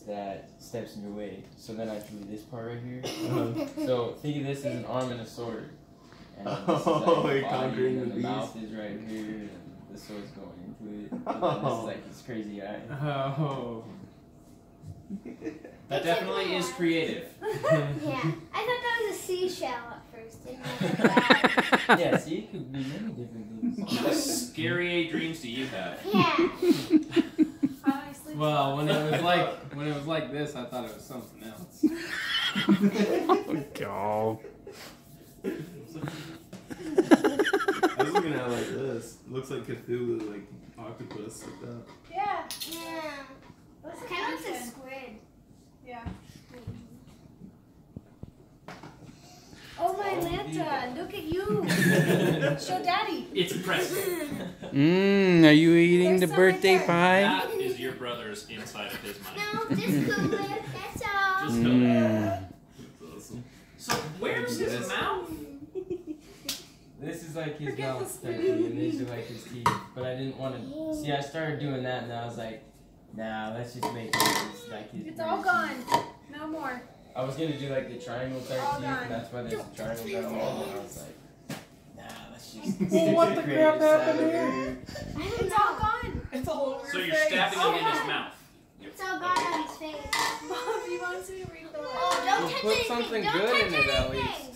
that steps in your way. So then I drew this part right here. So think of this as an arm and a sword. And this is like the body, and the mouth is right here, and the sword's going into it. And then this is like his crazy eye. Oh. That definitely is creative. Yeah, I thought that was a seashell at first. Didn't I? Yeah, see, it could be many different things. What scary dreams do you have? Yeah. Well, when it was like this, I thought it was something else. Oh God. I was looking at it like this. It looks like Cthulhu, like octopus, like that. Yeah. Yeah. It kind of looks a squid. Yeah. Oh my Lanta, look at you. Show Daddy. It's Preston. Are you eating the birthday pie? That is your brother's inside of his mind. No, just cool it. That's all. Just know that. That's awesome. So where's his mouth? This is like his mouth technically, and these are like his teeth. But I didn't want to. See, I started doing that, and I was like, nah, let's just make it like his. It's all gone. No more. I was gonna do like the triangle type All teeth, gone. and that's why there's a triangle down the wall. And I was like, nah, let's just. Well, what the crap happened here? It's all gone. It's all over So his you're face. stabbing him in his mouth. It's all gone on his face. Mom, he wants me to read the letter. Oh, don't touch Put anything. something Don't good touch in it at anything. least.